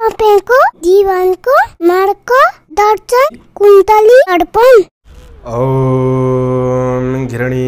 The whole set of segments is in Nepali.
तपाईँको जीवनको मार्गदर्शन कुण्डली दर्पण। ओम घृणी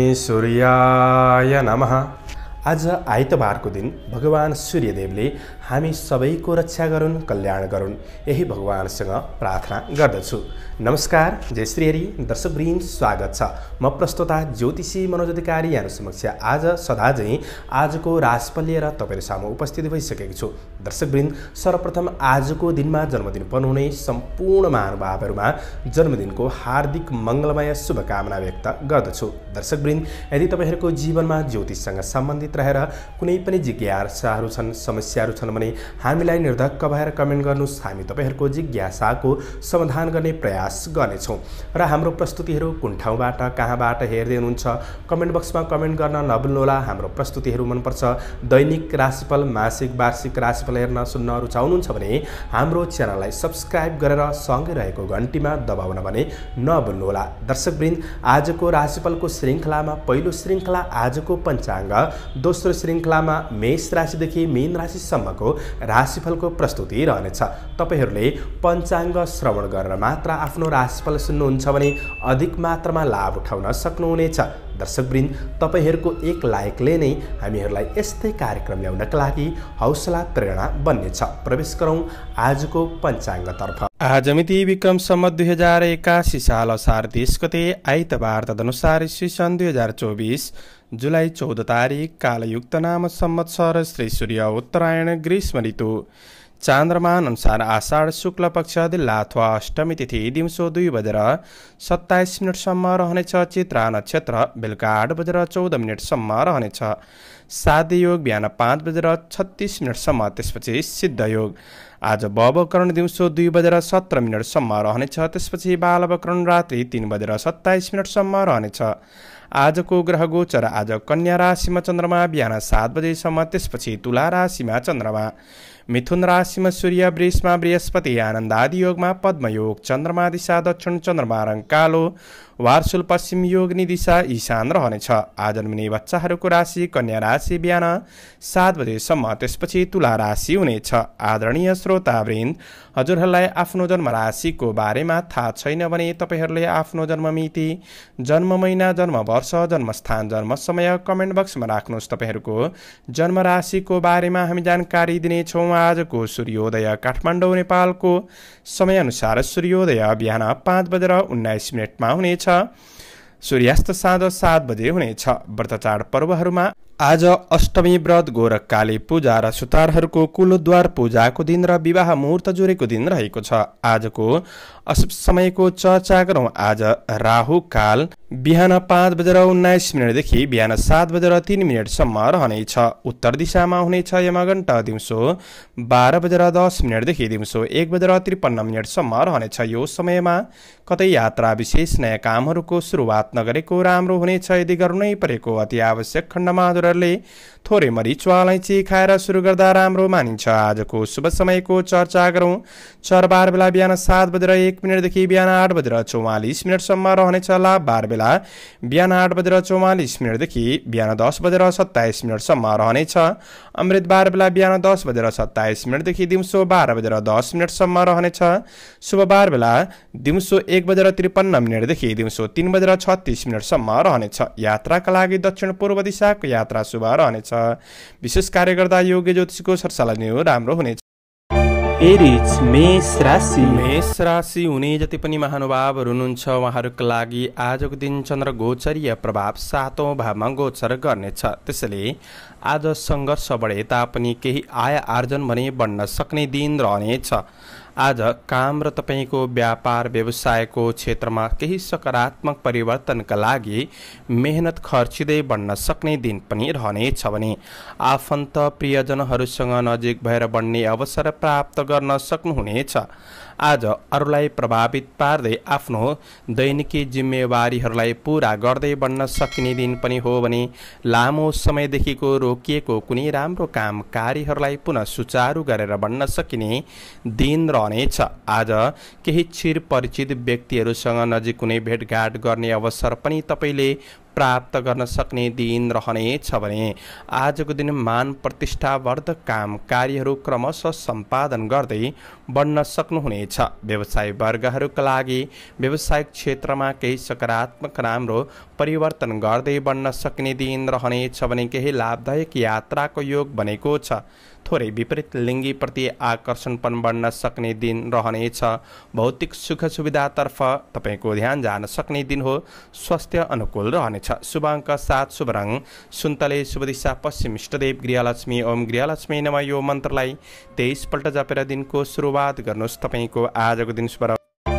सूर्याय नमः। आज आइतबारको दिन भगवान सूर्यदेवले हामी सबैको रक्षा गरून्, कल्याण गरून्, यही भगवानसँग प्रार्थना गर्दछु। नमस्कार, जय श्री हरि। दर्शकवृन्द, स्वागत छ। म प्रस्तोता ज्योतिषी मनोज अधिकारी यहाँहरु समक्ष आज सदा झैं आजको राशिफल लिएर तपाईहरु सामु उपस्थित भइसकेको छु। दर्शकवृन्द, सर्वप्रथम आजको दिनमा जन्मदिन पनाउने सम्पूर्ण महानुभावहरुमा जन्मदिनको हार्दिक मंगलमय शुभकामना व्यक्त गर्दछु। दर्शकवृन्द, यदि तपाईहरुको जीवनमा ज्योतिषसँग सम्बन्धित रहेर कुनै पनि जिज्ञासाहरु छन्, समस्याहरु छन् भने हामीलाई निर्धक्क भएर कमेन्ट गर्नुस्। हामी तपाईहरुको जिज्ञासाको समाधान गर्ने प्रयास गर्नेछौं र हाम्रो प्रस्तुतिहरु कुन ठाउँबाट कहाँबाट हेर्दै हुनुहुन्छ कमेन्ट बक्समा कमेन्ट गर्न नभुल्नुहोला। हाम्रो प्रस्तुतिहरु मनपर्छ, दैनिक राशिफल, मासिक, वार्षिक राशिफल हेर्न सुन्न रुचाउनुहुन्छ भने हाम्रो च्यानललाई सब्स्क्राइब गरेर सँगै रहेको घण्टीमा दबाउन भने नभुल्नुहोला। दर्शकवृन्द, आजको राशिफलको श्रृंखलामा पहिलो श्रृंखला आजको पञ्चाङ्ग, दोस्रो श्रृंखलामा मेष राशिदेखि मीन राशिसम्मको राशिफलको प्रस्तुति रहनेछ। तपाईहरुले पञ्चाङ्ग श्रवण गरेर मात्र आफ्नो राशिफल सुन्नुहुन्छ भने अधिक मात्रामा लाभ उठाउन सक्नुहुनेछ। दर्शकवृन्द, तपाईहरुको एक लाइकले नै हामीहरुलाई यस्तै कार्यक्रम ल्याउनका लागि हौसला प्रेरणा बन्नेछ। प्रवेश गरौं आजको पञ्चाङ्गतर्फ। आज मिति विक्रम सम्वत 2081 साल असार 30 गते आइतबार, तदनुसार ईस्वी सन् 2024 जुलाई 14 तारिक, कालयुक्त नाम संवत्सर श्री सूर्य उत्तरायण ग्रीष्म ऋतु, चान्द्रमान अनुसार आषाढ शुक्ल पक्ष दिल्ला अथवा अष्टमी तिथि दिउँसो 2 बजेर 27 मिनटसम्म रहनेछ। चित्रा नक्षत्र बेलुका 8 बजेर 14 मिनटसम्म रहनेछ। साध्य योग बिहान 5 बजेर 36 मिनटसम्म, त्यसपछि सिद्ध योग। आज भवकरण दिउँसो 2 बजेर 17 मिनटसम्म रहनेछ, त्यसपछि बालवकरण रात्रि 3 बजेर 27 मिनटसम्म रहनेछ। आजको ग्रह गोचर आज कन्या राशिमा चन्द्रमा बिहान 7 बजेसम्म, त्यसपछि तुला राशिमा चन्द्रमा, मिथुन राशिमा सूर्य, वृषमा बृहस्पति, आनन्द आदि योगमा पद्मयोग, चन्द्रमा दिशा दक्षिण, चन्द्रमा रङ कालो, वारसुल पश्चिम, योगनी दिशा ईशान रहनेछ। आज जन्मिने बच्चाहरूको राशि कन्या राशि बिहान 7 बजेसम्म, त्यसपछि तुला राशि हुनेछ। आदरणीय श्रोतावृन्द, हजुरहरूलाई आफ्नो जन्म राशिको बारेमा थाहा छैन भने तपाईहरूले आफ्नो जन्म मिति, जन्म महिना, जन्म वर्ष, जन्मस्थान, जन्म समय कमेन्ट बक्समा राख्नुहोस्। तपाईहरूको जन्म राशिको बारेमा हामी जानकारी दिनेछौँ। आजको सूर्योदय काठमाडौँ नेपालको समयअनुसार सूर्योदय बिहान 5 बजेर 19 मिनटमा हुनेछ। सूर्यास्त साँझ 7 बजे हुनेछ। व्रत चाड पर्वहरूमा आज अष्टमी व्रत, गोरख काली पूजा र सुतारहरूको कुलद्वार पूजाको दिन र विवाह मुहुर्त जोडेको दिन रहेको छ। आजको अशुभ समयको चर्चा गरौँ। आज राहु काल बिहान 5 बजेर 19 मिनटदेखि बिहान 7 बजेर 3 मिनटसम्म रहनेछ। उत्तर दिशामा हुनेछ यमघण्ट दिउँसो 12 बजेर 10 मिनटदेखि दिउँसो 1 बजेर 53 मिनटसम्म रहनेछ। यो समयमा कतै यात्रा, विशेष नयाँ कामहरूको सुरुवात नगरेको राम्रो हुनेछ। यदि गर्नै परेको अति आवश्यक खण्डमा हजुरहरूले थोरै मरिच वा अलैँची खाएर सुरु गर्दा राम्रो मानिन्छ। आजको शुभ समयको चर्चा गरौँ। चरबार बेला बिहान 7 बजेर 1 मिनटदेखि बिहान 8 बजेर 44 मिनटसम्म रहनेछ। लाभ बार बेला बिहान 8 बजेर 44 मिनटदेखि बिहान 10 बजेर 27 मिनटसम्म रहनेछ। अमृत बार बेला बिहान 10 बजेर 27 मिनटदेखि दिउँसो 12 बजेर 10 मिनटसम्म रहनेछ। शुभ बार बेला दिउँसो 1 बजेर 53 मिनटदेखि दिउँसो 3 बजेर 36 मिनटसम्म रहनेछ। यात्राका लागि दक्षिण पूर्व दिशाको यात्रा शुभ रहनेछ। विशेष कार्य गर्दा योग्य ज्योतिषको सरसल्लाह लिनु राम्रो हुनेछ। एरिज मेष राशि हुने जति पनि महानुभावहरू हुनुहुन्छ उहाँहरूका लागि आजको दिन चन्द्र गोचरीय प्रभाव 7औं भावमा गोचर गर्नेछ। त्यसैले आज सङ्घर्ष बढे तापनि केही आय आर्जन भने बढ्न सक्ने दिन रहनेछ। आज काम र तपाईको व्यापार व्यवसायको क्षेत्रमा केही सकारात्मक परिवर्तनका लागि मेहनत खर्चिँदै बढ्न सक्ने दिन पनि रहनेछ भने आफन्त प्रियजनहरूसँग नजिक भएर बढ्ने अवसर प्राप्त गर्न सक्नुहुनेछ। आज अरूलाई प्रभावित पार्दै आफ्नो दैनिकी जिम्मेवारीहरूलाई पूरा गर्दै बढ्न सकिने दिन पनि हो भने लामो समयदेखिको रोकिएको कुनै राम्रो काम कार्यहरूलाई पुनः सुचारू गरेर बढ्न सकिने दिन रहनेछ। आज केही चिर परिचित व्यक्तिहरूसँग नजिक कुनै भेटघाट गर्ने अवसर पनि तपाईले प्राप्त गर्न सक्ने दिन रहनेछ भने आजको दिन मान प्रतिष्ठावर्धक काम कार्यहरू क्रमशः सम्पादन गर्दै बढ्न सक्नुहुनेछ। व्यवसाय वर्गहरूका लागि व्यावसायिक क्षेत्रमा केही सकारात्मक राम्रो परिवर्तन गर्दै बढ्न सक्ने दिन रहनेछ भने केही लाभदायक यात्राको योग बनेको छ। थोरै विपरीत लिङ्गी प्रति आकर्षण पनि बढ्न सक्ने दिन रहनेछ। भौतिक सुख सुविधातर्फ तपाईँको ध्यान जान सक्ने दिन हो। स्वास्थ्य अनुकूल रहनेछ। शुभ अङ्क 7 शुभ रङ सुन्तले शुभ दिशा पश्चिम इष्टदेव गृहलक्ष्मी ओम गृहलक्ष्मी नमः यो मन्त्रलाई 23 पल्ट जपेर दिनको सुरुवात गर्नुहोस्। तपाईँको आजको दिन शुभ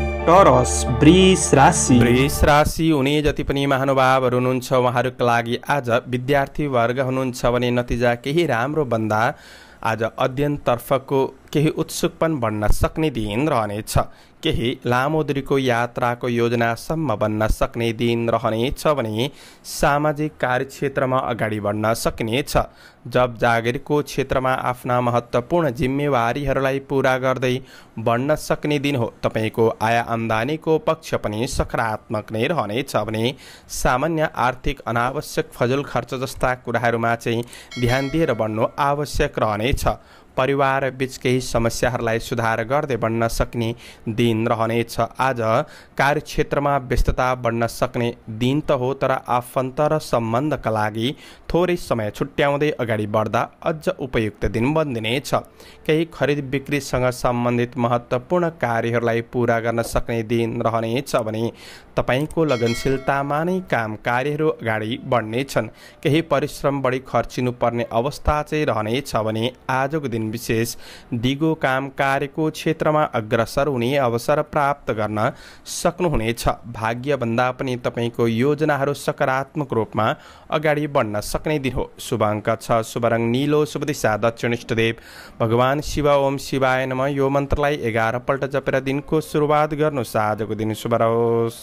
टोरस वृष राशि। वृष राशि हुने जति पनि महानुभावहरू हुनुहुन्छ उहाँहरूका लागि आज विद्यार्थी वर्ग हुनुहुन्छ भने नतिजा केही राम्रो बन्दा आज अध्ययनतर्फको केही उत्सुकपन बन्न सक्ने दिन रहनेछ। केही लामो दूरीको यात्राको योजनासम्म बन्न सक्ने दिन रहनेछ भने सामाजिक कार्यक्षेत्रमा अगाडि बढ्न सकिनेछ। जब जागिरको क्षेत्रमा आफ्ना महत्त्वपूर्ण जिम्मेवारीहरूलाई पुरा गर्दै बढ्न सक्ने दिन हो। तपाईँको आय आम्दानीको पक्ष पनि सकारात्मक नै रहनेछ भने सामान्य आर्थिक अनावश्यक फजुल खर्च जस्ता कुराहरूमा चाहिँ ध्यान दिएर बढ्नु आवश्यक रहनेछ। परिवार बीच केही समस्याहरूलाई सुधार गर्दै बढ्न सक्ने दिन रहनेछ। आज कार्यक्षेत्रमा व्यस्तता बढ्न सक्ने दिन त हो, तर आफन्त र सम्बन्धका लागि थोरै समय छुट्याउँदै अगाडि बढ्दा अझ उपयुक्त दिन बनिनेछ। केही खरिद बिक्रीसँग सम्बन्धित महत्त्वपूर्ण कार्यहरूलाई पुरा गर्न सक्ने दिन रहनेछ भने तपाईँको लगनशीलतामा नै काम कार्यहरू अगाडि बढ्नेछन्। केही परिश्रम बढी खर्चिनु पर्ने अवस्था चाहिँ रहनेछ भने आजको दिन विशेष दिगो काम कार्यको क्षेत्रमा अग्रसर हुने अवसर प्राप्त गर्न सक्नुहुनेछ। भाग्यभन्दा पनि तपाईँको योजनाहरू सकारात्मक रूपमा अगाडि बढ्न सक्ने दिन हो। शुभ अङ्क 6 शुभ रङ नीलो शुभ दिशा दक्षिण इष्टदेव भगवान शिव ओम शिवाय नमः यो मन्त्रलाई 11 पल्ट जपेर दिनको सुरुवात गर्नुहोस्। आजको दिन शुभ रहोस्।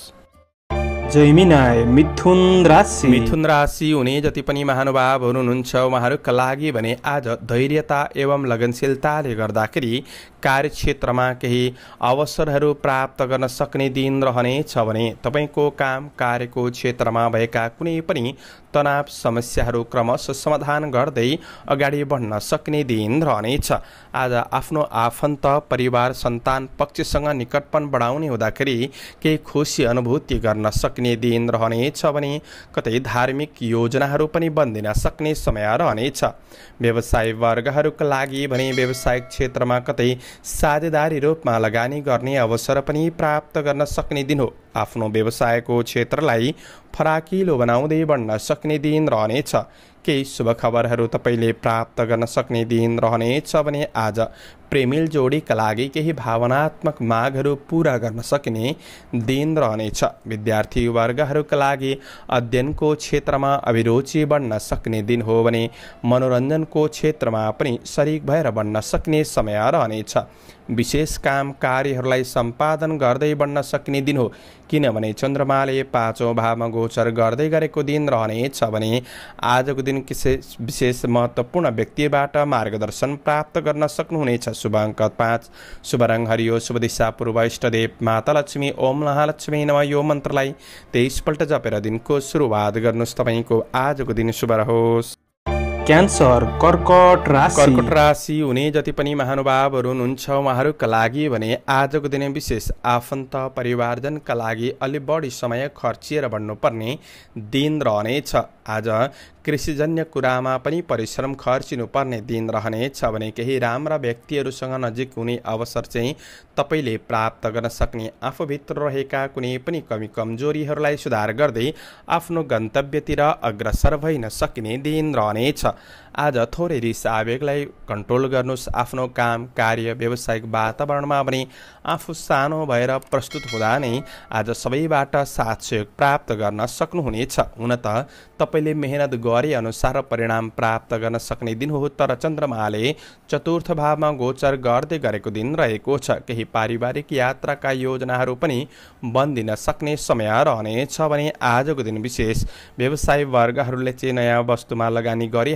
जैमिनाय मिथुन राशि। मिथुन राशि हुने जति पनि महानुभावहरू हुनुहुन्छ उहाँहरूका लागि भने आज धैर्यता एवं लगनशीलताले गर्दाखेरि कार्यक्षेत्रमा केही अवसरहरू प्राप्त गर्न सक्ने दिन रहनेछ भने तपाईँको काम कार्यको क्षेत्रमा भएका कुनै पनि तनाव समस्याहरू क्रमशः समाधान गर्दै अगाडि बढ्न सक्ने दिन रहनेछ। आज आफ्नो आफन्त परिवार सन्तान पक्षसँग निकटपन बढाउने हुँदाखेरि केही खुसी अनुभूति गर्न सक्ने दिन रहनेछ भने कतै धार्मिक योजनाहरू पनि बन्दिन सक्ने समय रहनेछ। व्यवसाय वर्गहरूका लागि भने व्यवसायिक क्षेत्रमा कतै साझेदारी रूपमा लगानी गर्ने अवसर पनि प्राप्त गर्न सक्ने दिन हो। आफ्नो व्यवसायको क्षेत्रलाई फराकिलो बनाउँदै बढ्न सक्ने दिन रहनेछ। केही शुभ खबरहरू तपाईँले प्राप्त गर्न सक्ने दिन रहनेछ भने आज प्रेमिल जोडीका लागि केही भावनात्मक मागहरू पुरा गर्न सकिने दिन रहनेछ। विद्यार्थी वर्गहरूका लागि अध्ययनको क्षेत्रमा अभिरुचि बढ्न सक्ने दिन हो भने मनोरञ्जनको क्षेत्रमा पनि सरिक भएर बढ्न सक्ने समय रहनेछ। विशेष काम कार्यहरूलाई सम्पादन गर्दै बढ्न सक्ने दिन हो किनभने चन्द्रमाले 5औं भावमा गोचर गर्दै गरेको दिन रहनेछ भने आजको दिन विशेष महत्त्वपूर्ण व्यक्तिबाट मार्गदर्शन प्राप्त गर्न सक्नुहुनेछ। शुभ अङ्क 5 शुभ रङ हरियो शुभ दिशा पूर्व इष्टदेव माता लक्ष्मी ओम महालक्ष्मी नमः यो मन्त्रलाई 23 पल्ट जपेर दिनको सुरुवात गर्नुहोस्। तपाईँको आजको दिन शुभ रहोस्। क्यान्सर कर्कट राशि। कर्कट राशि हुने जति पनि महानुभावहरू हुनुहुन्छ उहाँहरूका लागि भने आजको दिन विशेष आफन्त परिवारजनका लागि अलि बढी समय खर्चिएर बढ्नुपर्ने दिन रहनेछ। आज कृषिजन्य कुरामा पनि परिश्रम खर्चिनु पर्ने दिन रहनेछ भने केही राम्रा व्यक्तिहरूसँग नजिक हुने अवसर चाहिँ तपाईँले प्राप्त गर्न सक्ने आफूभित्र रहेका कुनै पनि कमी कमजोरीहरूलाई सुधार गर्दै आफ्नो गन्तव्यतिर अग्रसर भइन सकिने दिन रहनेछ। आज थोरै रिस आवेगलाई कन्ट्रोल गर्नुहोस्। आफ्नो काम कार्य व्यावसायिक वातावरणमा पनि आफू सानो भएर प्रस्तुत हुँदा नै आज सबैबाट साथ सहयोग प्राप्त गर्न सक्नुहुनेछ। हुन त तपाईँले मेहनत गरे अनुसार परिणाम प्राप्त गर्न सक्ने दिन हो, तर चन्द्रमाले चतुर्थ भावमा गोचर गर्दै गरेको दिन रहेको छ। केही पारिवारिक यात्राका योजनाहरू पनि बन्दिन सक्ने समय रहनेछ भने आजको दिन विशेष व्यवसाय वर्गहरूले चाहिँ नयाँ वस्तुमा लगानी गरिहाल्दा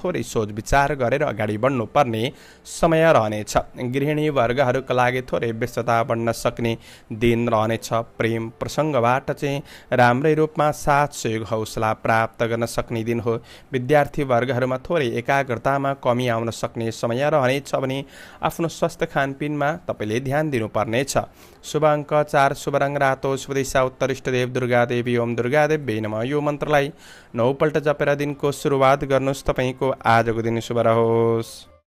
थोरै सोच विचार गरेर अगाडि बढ्नुपर्ने समय रहनेछ। गृहिणी वर्गहरूका लागि थोरै व्यस्तता बढ्न सक्ने दिन रहनेछ। प्रेम प्रसङ्गबाट चाहिँ राम्रै रूपमा साथ सहयोग हौसला प्राप्त गर्न सक्ने दिन हो। विद्यार्थी वर्गहरूमा थोरै एकाग्रतामा कमी आउन सक्ने समय रहनेछ भने आफ्नो स्वास्थ्य खानपिनमा तपाईँले ध्यान दिनुपर्नेछ। शुभ अङ्क 4, शुभ रङ रातो, शुभ दिशा उत्तर, इष्टदेव दुर्गा देवी, ओम दुर्गा देवी नमः। यो मन्त्रलाई 9 पल्ट जपेर दिनको सुरुवात गर्नुहोस्। तपाईँको आजको दिन शुभ रहोस्।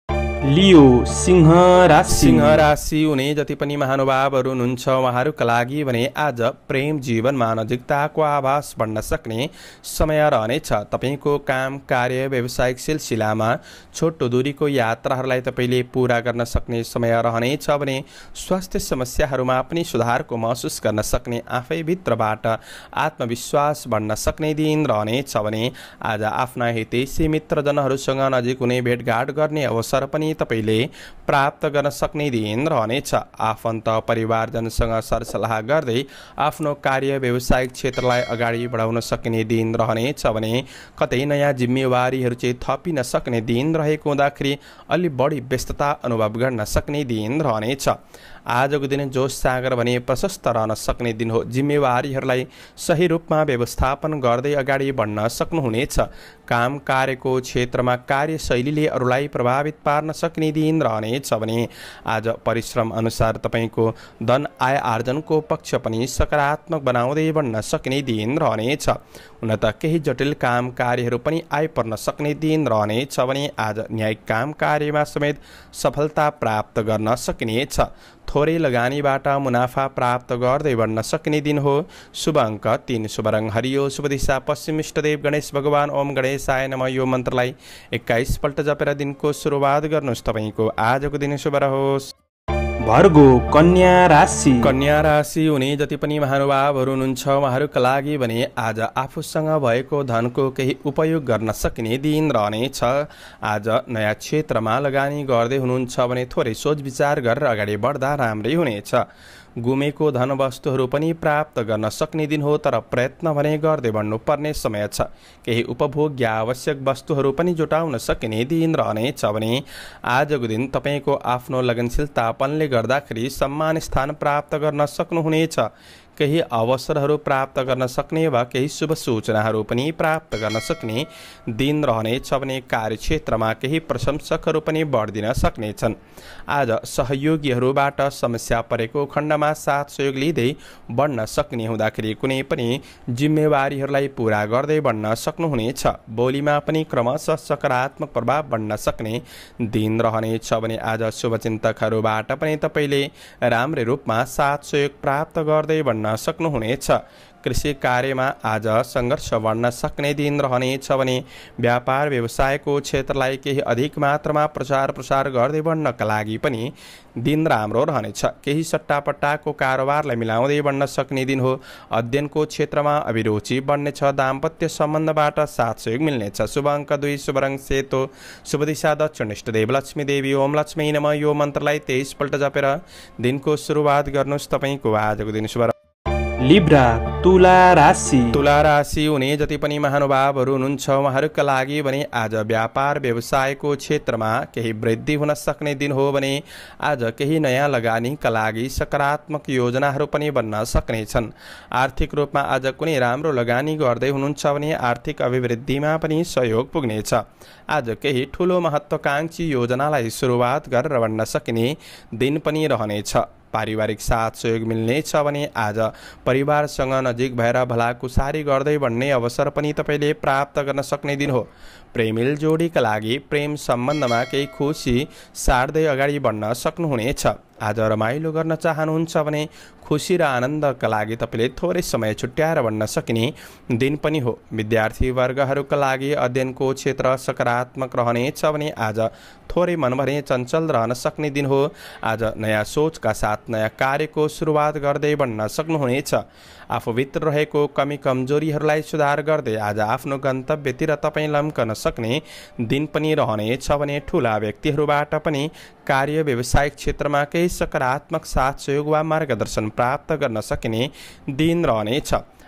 लियो सिंह राशि। सिंह राशि हुने जति पनि महानुभावहरू हुनुहुन्छ उहाँहरूका लागि भने आज प्रेम जीवनमा नजिकताको आभास बढ्न सक्ने समय रहनेछ। तपाईँको काम कार्य व्यावसायिक सिलसिलामा छोटो दूरीको यात्राहरूलाई तपाईँले पूरा गर्न सक्ने समय रहनेछ भने स्वास्थ्य समस्याहरूमा पनि सुधारको महसुस गर्न सक्ने आफैभित्रबाट आत्मविश्वास बढ्न सक्ने दिन रहनेछ भने आज आफ्ना हितैषी मित्रजनहरूसँग नजिक हुने भेटघाट गर्ने अवसर पनि तपाईले प्राप्त गर्न सक्ने दिन रहनेछ। आफन्त परिवारजनसँग सरसल्लाह गर्दै आफ्नो कार्य व्यावसायिक क्षेत्रलाई अगाडि बढाउन सक्ने दिन रहनेछ भने कतै नयाँ जिम्मेवारीहरू चाहिँ थपिन सक्ने दिन रहेको हुँदाखेरि अलि बढी व्यस्तता अनुभव गर्न सक्ने दिन रहनेछ। आजको दिन जोश सागर भने प्रशस्त रहन सक्ने दिन हो। जिम्मेवारीहरूलाई सही रूपमा व्यवस्थापन गर्दै अगाडि बढ्न सक्नुहुनेछ। काम कार्यको क्षेत्रमा कार्यशैलीले अरूलाई प्रभावित पार्न सक्ने दिन रहनेछ भने आज परिश्रम अनुसार तपाईँको धन आय आर्जनको पक्ष पनि सकारात्मक बनाउँदै बढ्न सक्ने दिन रहनेछ। हुन त केही जटिल काम कार्यहरू पनि आइपर्न सक्ने दिन रहनेछ भने आज न्यायिक काम कार्यमा समेत सफलता प्राप्त गर्न सकिनेछ। थोरै लगानीबाट मुनाफा प्राप्त गर्दै बढ्न सक्ने दिन हो। शुभ अङ्क 3, शुभ रङ हरियो, शुभ दिशा पश्चिम, इष्टदेव गणेश भगवान, ओम गणेशाय नमः। यो मन्त्रलाई 21 पल्ट जपेर दिनको सुरुवात गर्नुहोस्। तपाईँको आजको दिन शुभ रहोस्। भर्गो कन्या राशि। कन्या राशि हुने जति पनि महानुभावहरू हुनुहुन्छ उहाँहरूका लागि भने आज आफूसँग भएको धनको केही उपयोग गर्न सक्ने दिन रहनेछ। आज नयाँ क्षेत्रमा लगानी गर्दै हुनुहुन्छ भने थोरै सोच विचार गरेर अगाडि बढ्दा राम्रै हुनेछ। गुमेको धन वस्तुहरू पनि प्राप्त गर्न सक्ने दिन हो, तर प्रयत्न भने गर्दै बढ्नुपर्ने समय छ। केही उपभोग्य आवश्यक वस्तुहरू पनि जुटाउन सकिने दिन रहनेछ भने आजको दिन तपाईँको आफ्नो लगनशीलतापनले गर्दाखेरि सम्मान स्थान प्राप्त गर्न सक्नुहुनेछ। केही अवसरहरू प्राप्त गर्न सक्ने वा केही शुभ सूचनाहरू पनि प्राप्त गर्न सक्ने दिन रहनेछ भने कार्यक्षेत्रमा केही प्रशंसकहरू पनि बढ्दिन सक्नेछन्। आज सहयोगीहरूबाट समस्या परेको खण्डमा साथ सहयोग लिँदै बढ्न सक्ने हुँदाखेरि कुनै पनि जिम्मेवारीहरूलाई पूरा गर्दै बढ्न सक्नुहुनेछ। बोलीमा पनि क्रमशः सकारात्मक प्रभाव बढ्न सक्ने दिन रहनेछ भने आज शुभचिन्तकहरूबाट पनि तपाईँले राम्रै रूपमा साथ सहयोग प्राप्त गर्दै बढ्न सक्नुहुनेछ। कृषि कार्यमा आज सङ्घर्ष बढ्न सक्ने दिन रहनेछ भने व्यापार व्यवसायको क्षेत्रलाई केही अधिक मात्रामा प्रचार प्रसार गर्दै बढ्नका लागि पनि दिन राम्रो रहनेछ। केही सट्टापट्टाको कारोबारलाई मिलाउँदै बढ्न सक्ने दिन हो। अध्ययनको क्षेत्रमा अभिरुचि बढ्नेछ। दाम्पत्य सम्बन्धबाट साथ सहयोग मिल्नेछ। शुभ अङ्क 2, शुभ रङ सेतो, शुभ दिशा दक्षिण, इष्टदेव लक्ष्मी देवी, ओम लक्ष्मी नमः। यो मन्त्रलाई 23 पल्ट जपेर दिनको सुरुवात गर्नुहोस्। तपाईँको आजको दिन शुभ। लिब्रा तुला राशि। तुला राशि हुने जति पनि महानुभावहरू हुनुहुन्छ उहाँहरूका लागि भने आज व्यापार व्यवसायको क्षेत्रमा केही वृद्धि हुन सक्ने दिन हो भने आज केही नयाँ लगानीका लागि सकारात्मक योजनाहरू पनि बन्न सक्नेछन्। आर्थिक रूपमा आज कुनै राम्रो लगानी गर्दै हुनुहुन्छ भने आर्थिक अभिवृद्धिमा पनि सहयोग पुग्नेछ। आज केही ठुलो महत्त्वाकांक्षी योजनालाई सुरुवात गरेर बढ्न सकिने दिन पनि रहनेछ। पारिवारिक साथ सहयोग मिल्नेछ भने आज परिवारसँग नजिक भएर भलाकुसारी गर्दै बढ्ने अवसर पनि तपाईँले प्राप्त गर्न सक्ने दिन हो। प्रेमिल जोडीका लागि प्रेम सम्बन्धमा केही खुसी सार्दै अगाडि बढ्न सक्नुहुनेछ। आज रमाइलो गर्न चाहनुहुन्छ भने खुसी र आनन्दका लागि तपाईँले थोरै समय छुट्याएर बढ्न सकिने दिन पनि हो। विद्यार्थी वर्गहरूका लागि अध्ययनको क्षेत्र सकारात्मक रहनेछ भने आज थोरै मनभरि चञ्चल रहन सक्ने दिन हो। आज नयाँ सोचका साथ नयाँ कार्यको सुरुवात गर्दै बढ्न सक्नुहुनेछ। आफूभित्र रहेको कमी कमजोरीहरूलाई सुधार गर्दै आज आफ्नो गन्तव्यतिर तपाईँ लम्कन सक्ने दिन पनि रहनेछ भने ठुला व्यक्तिहरूबाट पनि कार्य व्यावसायिक क्षेत्रमा केही सकारात्मक साथ सहयोग वा मार्गदर्शन प्राप्त गर्न सकिने दिन रहनेछ।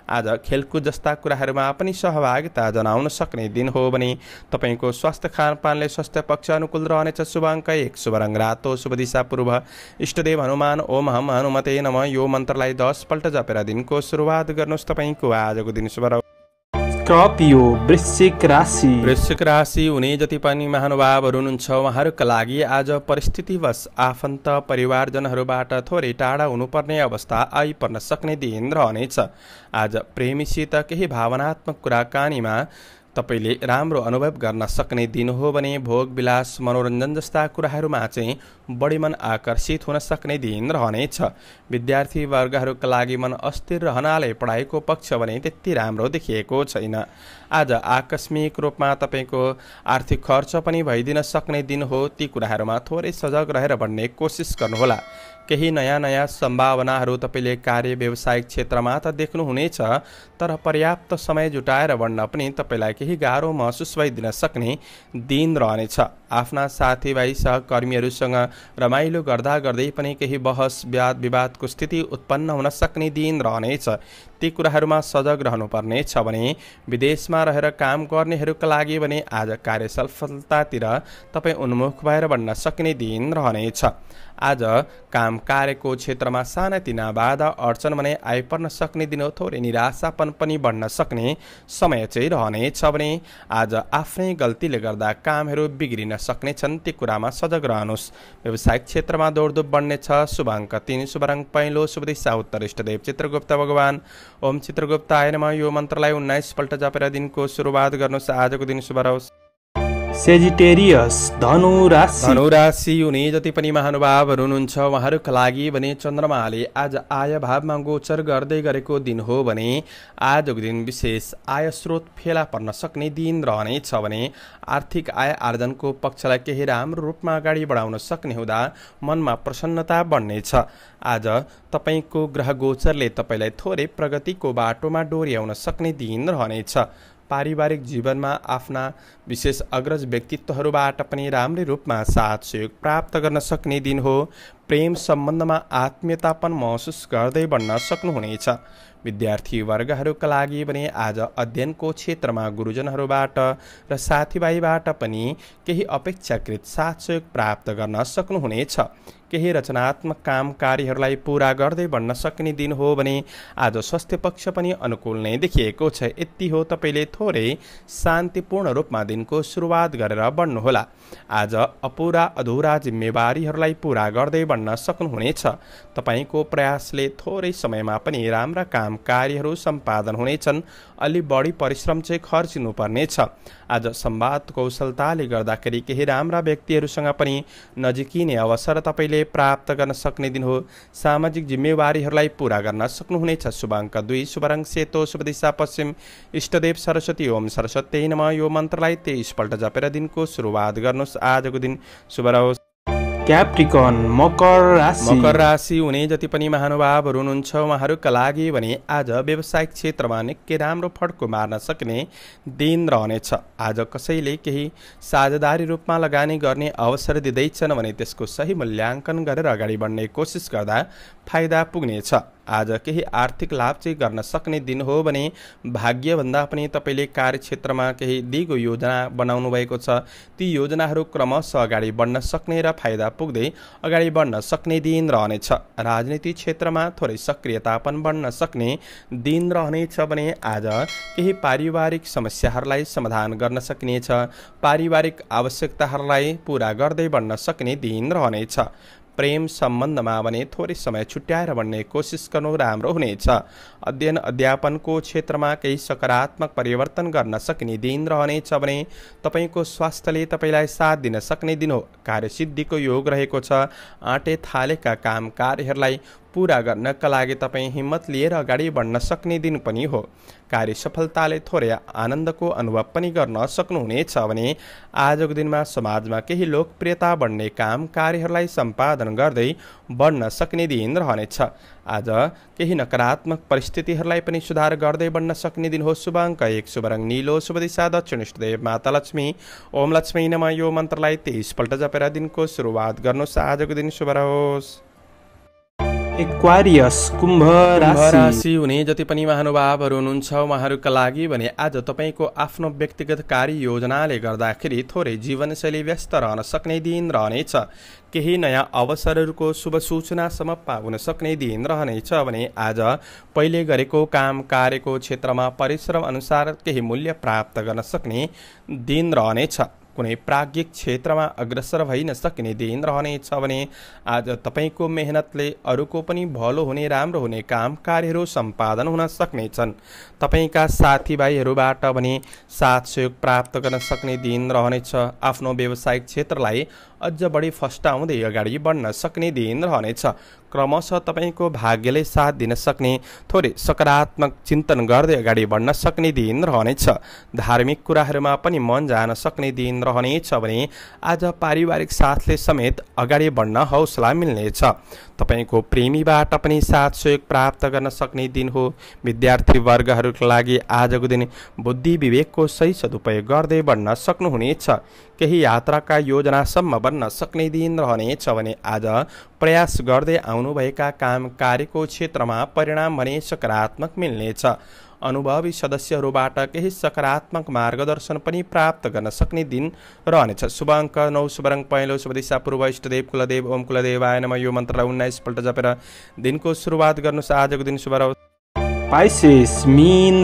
आज खेलकुद जस्ता कुराहरूमा पनि सहभागिता जनाउन सक्ने दिन हो भने तपाईको स्वास्थ्य खानपानले स्वास्थ्य पक्ष अनुकूल रहनेछ। शुभ अङ्क 1, शुभ रङ रातो, शुभ दिशा पूर्व, इष्टदेव हनुमान ओम हम हनुमते नमः यो मन्त्रलाई 10 पल्ट जपेर दिनको सुरुवात गर्नुहोस्। तपाईको आजको दिन शुभ रह्यो। स्कर्पियो वृश्चिक राशि। वृश्चिक राशि हुने जति पनि महानुभावहरू हुनुहुन्छ उहाँहरूका लागि आज परिस्थितिवश आफन्त परिवारजनहरूबाट थोरै टाढा हुनुपर्ने अवस्था आइपर्न सक्ने दिन रहनेछ। आज प्रेमीसित केही भावनात्मक कुराकानीमा तपाईले राम्रो अनुभव गर्न सक्ने दिन हो भने भोग विलास मनोरञ्जन जस्ता कुराहरूमा चाहिँ बढी मन आकर्षित हुन सक्ने दिन रहनेछ। विद्यार्थी वर्गहरूका लागि मन अस्थिर रहनाले पढाइको पक्ष भने त्यति राम्रो देखिएको छैन। आज आकस्मिक रूपमा तपाईको आर्थिक खर्च पनि भइदिन सक्ने दिन हो। ती कुराहरूमा थोरै सजग रहेर बढ्ने कोसिस गर्नुहोला। केही नयाँ सम्भावनाहरू तपाईले कार्य व्यावसायिक क्षेत्रमा त देख्नुहुनेछ, तर पर्याप्त समय जुटाएर बढ्न पनि तपाईलाई केही गाह्रो महसुस भइदिन सक्ने दिन रहनेछ। आफ्ना साथीभाइ सहकर्मीहरूसँग रमाइलो गर्दा गर्दै पनि केही बहस वाद विवादको स्थिति उत्पन्न हुन सक्ने दिन रहनेछ। ती कुराहरूमा सजग रहनुपर्नेछ भने विदेशमा रहेर काम गर्नेहरूका लागि भने आज कार्य सफलतातिर तपाईँ उन्मुख भएर बढ्न सक्ने दिन रहनेछ। आज काम कार्यको क्षेत्रमा सानातिना बाधा अडचन भने आइपर्न सक्ने दिन हो। थोरै निराशापन पनि बढ्न सक्ने समय चाहिँ रहनेछ भने आज आफ्नै गल्तीले गर्दा कामहरू बिग्रिन सक्नेछन्। ती कुरामा सजग रहनुहोस्। व्यावसायिक क्षेत्रमा दौडधुप बढ्नेछ। शुभ अङ्क 3, शुभ रङ पहेँलो, शुभ दिशा उत्तर, इष्टदेव चित्रगुप्त भगवान ओम चित्रगुप्ताय नमः यो मन्त्रलाई 19 पल्ट जपेर दिनको सुरुवात गर्नुहोस्। आजको दिन शुभ रहोस्। सेजिटेरियस धनु राशि। धनु राशि हुने जति पनि महानुभावहरू हुनुहुन्छ उहाँहरूका लागि भने चन्द्रमाले आज आय भावमा गोचर गर्दै गरेको दिन हो भने आजको दिन विशेष आय स्रोत फेला पर्न सक्ने दिन रहनेछ भने आर्थिक आय आर्जनको पक्षलाई केही राम्रो रूपमा अगाडि बढाउन सक्ने हुँदा मनमा प्रसन्नता बढ्नेछ। आज तपाईको ग्रह गोचरले तपाईलाई थोरै प्रगतिको बाटोमा डोर्याउन सक्ने दिन रहनेछ। पारिवारिक जीवनमा आफ्ना विशेष अग्रज व्यक्तित्वहरूबाट पनि राम्रै रूपमा साथ सहयोग प्राप्त गर्न सक्ने दिन हो। प्रेम सम्बन्धमा आत्मीयतापन महसुस गर्दै बढ्न सक्नुहुनेछ। विद्यार्थी वर्गहरूका लागि भने आज अध्ययनको क्षेत्रमा गुरुजनहरूबाट र साथीभाइबाट पनि केही अपेक्षाकृत साथ सहयोग प्राप्त गर्न सक्नुहुनेछ। केही रचनात्मक काम कार्यहरूलाई पूरा गर्दै बढ्न सक्ने दिन हो भने आज स्वास्थ्य पक्ष पनि अनुकूल नै देखिएको छ। यति हो, तपाईले थोरै शान्तिपूर्ण रूपमा दिनको सुरुवात गरेर बढ्नुहोला। आज अपुरा अधुरा जिम्मेवारीहरूलाई पूरा गर्दै बढ्न सक्नुहुनेछ। तपाईको प्रयासले थोरै समयमा पनि राम्रा काम कार्यहरू सम्पादन हुनेछन्। अलि बढी परिश्रम चाहिँ खर्चिनुपर्नेछ। आज संवाद कौशलताले गर्दाखेरि केही राम्रा व्यक्तिहरूसँग पनि नजिकिने अवसर तपाईले प्राप्त गर्न सक्ने दिन हो। सामाजिक जिम्मेवारीहरूलाई पूरा गर्न सक्नुहुनेछ। शुभ अङ्क 2, शुभ रङ सेतो, शुभ दिशा पश्चिम, इष्टदेव सरस्वती ओम सरस्वती नमः यो मन्त्रलाई 23 पल्ट जपेर दिनको सुरुवात गर्नुहोस्। आजको दिन शुभ रहोस्। क्याप्रिकन मकर राशि। मकर राशि हुने जति पनि महानुभावहरू हुनुहुन्छ उहाँहरूका लागि भने आज व्यावसायिक क्षेत्रमा निकै राम्रो फड्को मार्न सक्ने दिन रहनेछ। आज कसैले केही साझेदारी रूपमा लगानी गर्ने अवसर दिँदैछन् भने त्यसको सही मूल्याङ्कन गरेर अगाडि बढ्ने कोसिस गर्दा फाइदा पुग्नेछ। आज केही आर्थिक लाभ चाहिँ गर्न सक्ने दिन हो भने भाग्यभन्दा पनि तपाईले कार्यक्षेत्रमा केही दिगो योजना बनाउनु भएको छ। ती योजनाहरू क्रमशः अगाडि बढ्न सक्ने र फाइदा पुग्दै अगाडि बढ्न सक्ने दिन रहनेछ। राजनीतिक क्षेत्रमा थोरै सक्रियता पनि बढ्न सक्ने दिन रहनेछ भने आज केही पारिवारिक समस्याहरूलाई समाधान गर्न सकिनेछ। पारिवारिक आवश्यकताहरूलाई पूरा गर्दै बढ्न सक्ने दिन रहनेछ। प्रेम सम्बन्धमा भने थोरै समय छुट्याएर बढ्ने कोसिस गर्नु राम्रो हुनेछ। अध्ययन अध्यापनको क्षेत्रमा केही सकारात्मक परिवर्तन गर्न सक्ने दिन रहनेछ भने तपाईको स्वास्थ्यले तपाईलाई साथ दिन सक्ने दिन हो। कार्यसिद्धिको योग रहेको छ। आँटे थालेका काम कार्यहरूलाई पूरा गर्नका लागि तपाईँ हिम्मत लिएर अगाडि बढ्न सक्ने दिन पनि हो। कार्य सफलताले थोरै आनन्दको अनुभव पनि गर्न सक्नुहुनेछ भने आजको दिनमा समाजमा केही लोकप्रियता बढ्ने काम कार्यहरूलाई सम्पादन गर्दै बढ्न सक्ने दिन रहनेछ। आज केही नकारात्मक परिस्थितिहरूलाई पनि सुधार गर्दै बढ्न सक्ने दिन हो। शुभ अङ्क 1, शुभ रङ नीलो, शुभ दिशा दक्षिण, इष्टदेव माता लक्ष्मी ओम लक्ष्मी नमः यो मन्त्रलाई 23 पल्ट जपेर दिनको सुरुवात गर्नुहोस्। आजको दिन शुभ रहोस्। एक्वारियस कुम्भ राशि राशि हुने जति पनि महानुभावहरू हुनुहुन्छ उहाँहरूका लागि भने आज तपाईको आफ्नो व्यक्तिगत कार्य योजनाले गर्दाखेरि थोरै जीवनशैली व्यस्त रहन सक्ने दिन रहनेछ। केही नयाँ अवसरहरूको शुभ सूचनासम्म पाउन सक्ने दिन रहनेछ भने आज पहिले गरेको काम कार्यको क्षेत्रमा परिश्रम अनुसार केही मूल्य प्राप्त गर्न सक्ने दिन रहनेछ। कुनै प्राज्ञिक क्षेत्रमा अग्रसर भइन सक्ने दिन रहनेछ भने आज तपाईको मेहनतले अरूको पनि भलो हुने राम्रो हुने काम कार्यहरू सम्पादन हुन सक्नेछन्। तपाईका साथीभाइहरूबाट भने साथ सहयोग प्राप्त गर्न सक्ने दिन रहनेछ। आफ्नो व्यावसायिक क्षेत्रलाई अझ बढी फस्टाउँदै अगाडि बढ्न सक्ने दिन रहनेछ। क्रमशः तपाईको भाग्यले साथ दिन सक्ने थोरै सकारात्मक चिन्तन गर्दै अगाडि बढ्न सक्ने दिन रहनेछ। धार्मिक कुराहरूमा पनि मन जान सक्ने दिन रहनेछ भने आज पारिवारिक साथले समेत अगाडि बढ्न हौसला मिल्नेछ। तपाईको प्रेमीबाट पनि साथ सहयोग प्राप्त गर्न सक्ने दिन हो। विद्यार्थी वर्गहरूका लागि आजको दिन बुद्धि विवेकको सही सदुपयोग गर्दै बढ्न सक्नुहुनेछ। केही यात्राका योजनासम्म बन्न सक्ने दिन रहनेछ भने आज प्रयास गर्दै आउनुभएका काम कार्यको क्षेत्रमा परिणाम भने सकारात्मक मिल्नेछ। अनुभवी सदस्यहरूबाट केही सकारात्मक मार्गदर्शन पनि प्राप्त गर्न सक्ने दिन रहनेछ। शुभ अङ्क 9, शुभ रङ पहेँलो, शुभ दिशा पूर्व, इष्टदेव कुलदेव ओम कुलदेवाय नमः। यो मन्त्रलाई 19 पल्ट जपेर दिनको सुरुवात गर्नुहोस्। आजको दिन शुभ रहोस्। पाइसेस मीन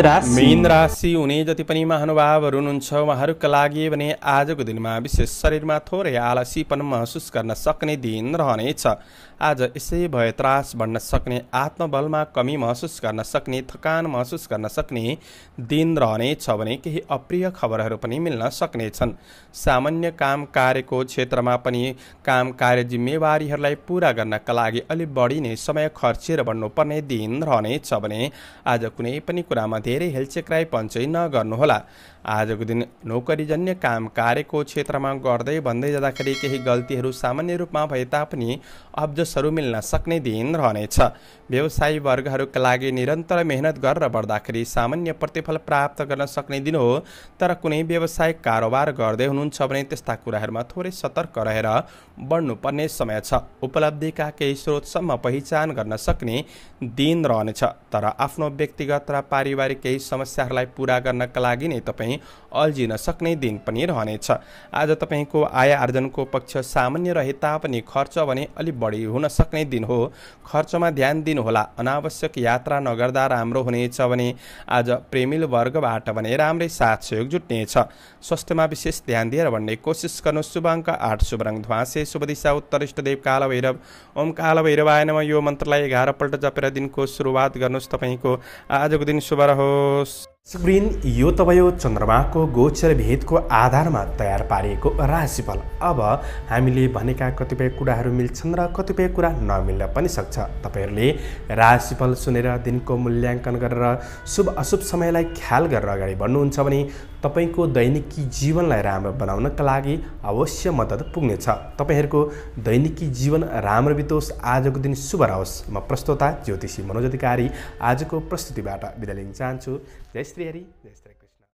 राशि हुने जति पनि महानुभावहरू हुनुहुन्छ उहाँहरूका लागि भने आजको दिनमा विशेष शरीरमा थोरै आलसीपन महसुस गर्न सक्ने दिन रहनेछ। आज यसै भए त्रास बढ्न सक्ने, आत्मबलमा कमी महसुस गर्न सक्ने, थकान महसुस गर्न सक्ने दिन रहनेछ भने केही अप्रिय खबरहरू पनि मिल्न सक्नेछन्। सामान्य काम कार्यको क्षेत्रमा पनि काम कार्य जिम्मेवारीहरूलाई पूरा गर्नका लागि अलि बढी नै समय खर्चेर बढ्नुपर्ने दिन रहनेछ भने आज कुनै पनि कुरामा धेरै हेलचेक्राइ पञ्चै नगर्नुहोला। आजको दिन नोकरीजन्य काम कार्यको क्षेत्रमा गर्दै भन्दै जाँदाखेरि केही गल्तीहरू सामान्य रूपमा भए तापनि अब्जसहरू मिल्न सक्ने दिन रहनेछ। व्यवसायी वर्गहरूका लागि निरन्तर मेहनत गरेर बढ्दाखेरि सामान्य प्रतिफल प्राप्त गर्न सक्ने दिन हो। तर कुनै व्यवसायिक कारोबार गर्दै हुनुहुन्छ भने त्यस्ता कुराहरूमा थोरै सतर्क रहेर बढ्नुपर्ने समय छ। उपलब्धिका केही स्रोतसम्म पहिचान गर्न सक्ने दिन रहनेछ। तर आफ्नो व्यक्तिगत र पारिवारिक केही समस्याहरूलाई पूरा गर्नका लागि नै तपाईँ अल्झिन सक्ने दिन पनि रहनेछ। आज तपाईको आय आर्जनको पक्ष सामान्य रहे तापनि खर्च भने अलि बढी हुन सक्ने दिन हो। खर्चमा ध्यान दिनुहोला। अनावश्यक यात्रा नगर्दा राम्रो हुनेछ भने आज प्रेमिल वर्गबाट भने राम्रै साथ सहयोग जुट्नेछ। स्वास्थ्यमा विशेष ध्यान दिएर बढ्ने कोसिस गर्नु। शुभ अङ्क 8, शुभ रङ ध्वाँसे, शुभ दिशा उत्तर, इष्टदेव काल भैरव ओम काल भैरवाय नमः। यो मन्त्रलाई 11 पल्ट जपेर दिनको सुरुवात गर्नुहोस्। तपाईको आजको दिन शुभ रहोस्। स्क्रिन यो त भयो चन्द्रमाको गोचर भेदको आधारमा तयार पारिएको राशिफल। अब हामीले भनेका कतिपय कुराहरू मिल्छन् र कतिपय कुरा नमिल्न पनि सक्छ। तपाईहरूले राशिफल सुनेर दिनको मूल्याङ्कन गरेर शुभ अशुभ समयलाई ख्याल गरेर अगाडि बढ्नुहुन्छ भने तपाईको दैनिकी जीवनलाई राम्रो बनाउनका लागि अवश्य मद्दत पुग्नेछ। तपाईहरूको दैनिकी जीवन राम्रो बितोस्। आजको दिन शुभ रहोस्। म प्रस्तोता ज्योतिषी मनोज अधिकारी आजको प्रस्तुतिबाट बिदा लिन चाहन्छु। जय श्री हरि, जय श्री